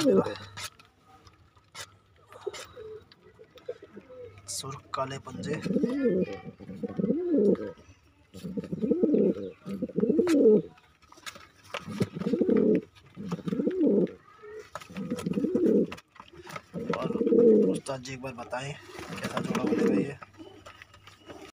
मेरा। सुर्ख काले पंजे। और उस्ताद जी एक बार बताएं कैसा जोड़ा बनेगा ये।